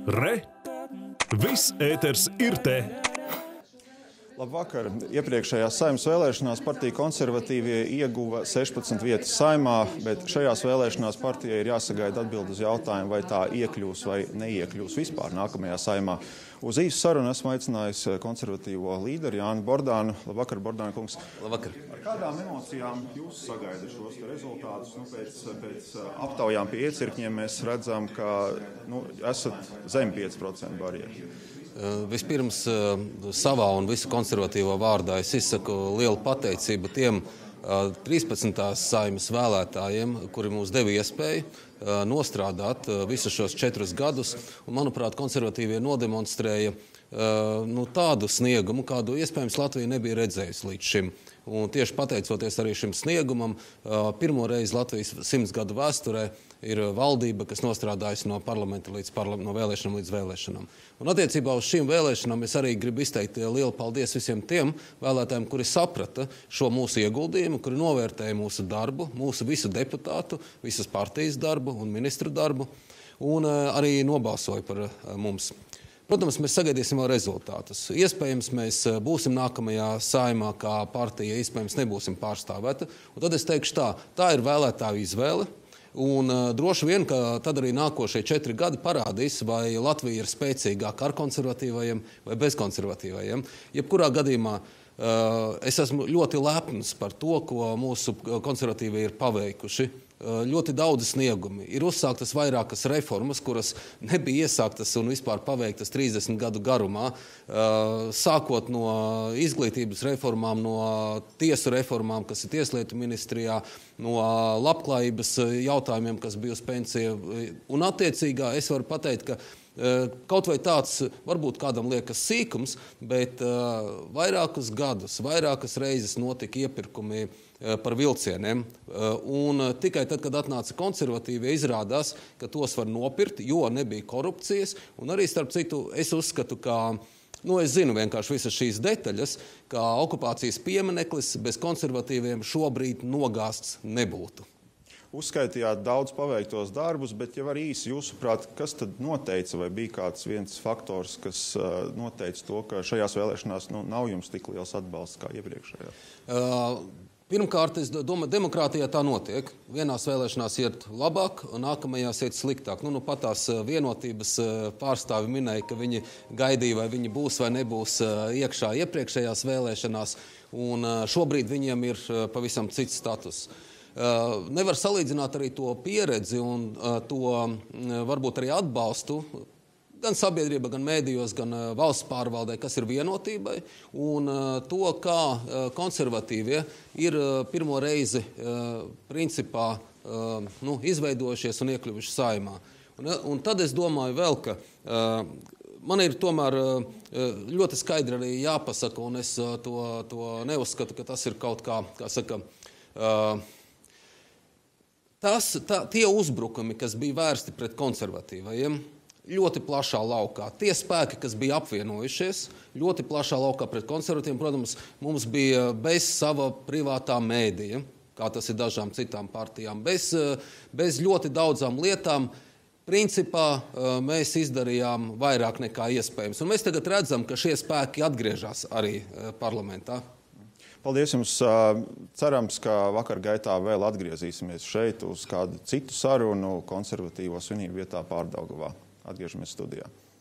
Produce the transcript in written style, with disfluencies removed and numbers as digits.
Re! Viss ēters ir te! Labvakar! Iepriekšējās Saeimas vēlēšanās partija konservatīvie ieguva 16 vietas Saeimā, bet šajās vēlēšanās partijai ir jāsagaida atbild uz jautājumu, vai tā iekļūs vai neiekļūs vispār nākamajā Saeimā. Uz īsu sarunu esmu aicinājis konservatīvo līderi Jāni Bordānu. Labvakar, Bordāna kungs. Labvakar. Ar kādām emocijām jūs sagaidat šos rezultātus? Pēc aptaujām pie iecirkņiem mēs redzam, ka esat zem 5% barjeru. Vispirms savā un visu konservatīvo vārdā es izsaku lielu pateicību tiem 13. Saeimas vēlētājiem, kuri mums deva iespēju nostrādāt visus šos 4 gadus. Un, manuprāt, konservatīvie nodemonstrēja tādu sniegumu, kādu iespējams Latvija nebija redzējusi līdz šim. Un tieši pateicoties arī šim sniegumam, pirmo reizi Latvijas 100 gadu vēsturē ir valdība, kas nostrādājusi no parlamenta no vēlēšanām līdz vēlēšanām. Un attiecībā uz šīm vēlēšanām es arī gribu izteikt lielu paldies visiem tiem vēlētājiem, kuri saprata šo mūsu ieguldījumu, kuri novērtēja mūsu darbu, mūsu visu deputātu, visas partijas darbu un ministru darbu, un arī nobalsoja par mums. Protams, mēs sagaidīsim vēl rezultātus. Iespējams, mēs būsim nākamajā Saeimā kā partija, iespējams, nebūsim pārstāvēta. Un tad es teikšu tā ir vēlētāju izvēle. Un droši vien, ka tad arī nākošie 4 gadi parādīs, vai Latvija ir spēcīgāka ar konservatīvajiem vai bez konservatīvajiem. Jebkurā gadījumā es esmu ļoti lepns par to, ko mūsu konservatīvie ir paveikuši. Ļoti daudz sniegumi. Ir uzsāktas vairākas reformas, kuras nebija iesāktas un vispār paveiktas 30 gadu garumā, sākot no izglītības reformām, no tiesu reformām, kas ir tieslietu ministrijā, no labklājības jautājumiem, kas bija uz pensiju. Un attiecīgā es varu pateikt, ka kaut vai tāds varbūt kādam liekas sīkums, bet vairākus gadus, vairākas reizes notika iepirkumi par vilcieniem. Un tikai tad, kad atnāca konservatīvie, izrādās, ka tos var nopirkt, jo nebija korupcijas. Un arī, starp citu, es uzskatu, ka, es zinu vienkārši visas šīs detaļas, ka okupācijas piemineklis bez konservatīviem šobrīd nogāsts nebūtu. Uzskaitījāt daudz paveiktos darbus, bet jau arī īsi jūsuprāt, kas tad noteica, vai bija kāds viens faktors, kas noteica to, ka šajās vēlēšanās nav jums tik liels atbalsts kā iepriekšējā? Pirmkārt, es domāju, demokrātijā tā notiek. Vienās vēlēšanās iet labāk, nākamajās iet sliktāk. Pat tās vienotības pārstāvi minēja, ka viņi gaidīja, vai viņi būs vai nebūs iekšā iepriekšējās vēlēšanās, un šobrīd viņiem ir pavisam cits status. Nevar salīdzināt arī to pieredzi un to varbūt arī atbalstu gan sabiedrība, gan mēdījos, gan valsts pārvaldē, kas ir vienotībai, un to, kā konservatīvie ir pirmo reizi principā izveidojušies un iekļuvuši Saeimā. Un tad es domāju vēl, ka man ir tomēr ļoti skaidri arī jāpasaka, un es to neuzskatu, ka tas ir kaut kā saka, tie uzbrukumi, kas bija vērsti pret konservatīvajiem, ļoti plašā laukā. Tie spēki, kas bija apvienojušies, ļoti plašā laukā pret konservatīviem, protams, mums bija bez sava privātā mēdīja, kā tas ir dažām citām partijām, bez ļoti daudzām lietām. Principā mēs izdarījām vairāk nekā iespējams. Un mēs tagad redzam, ka šie spēki atgriežas arī parlamentā. Paldies jums. Cerams, ka vakar gaitā vēl atgriezīsimies šeit uz kādu citu sarunu konservatīvo svinību vietā Pārdaugavā. Atgriežamies studijā.